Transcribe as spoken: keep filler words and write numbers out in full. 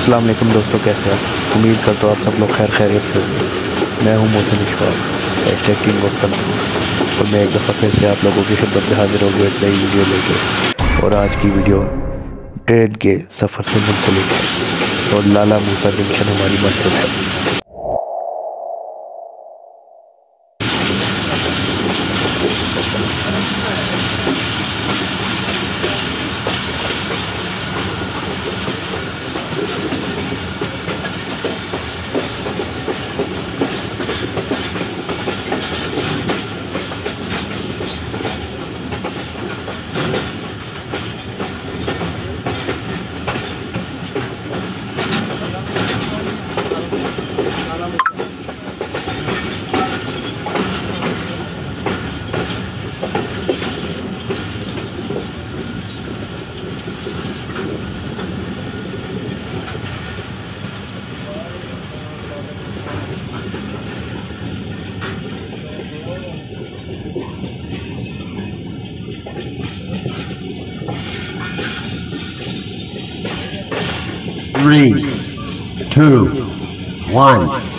अस्सलाम वालेकुम दोस्तों, कैसे आप? उम्मीद करता हूँ आप सब लोग खैर खैरियत से होंगे। मैं हूँ Mohsin hashtag king of country और मैं एक दफ़ा फिर से आप लोगों की खिदमत में हाजिर हो गया एक नई वीडियो लेके। और आज की वीडियो ट्रेन के सफ़र से मुंसलिक है और लाला मूसा जंक्शन हमारी मंजिल है। Three, two, one.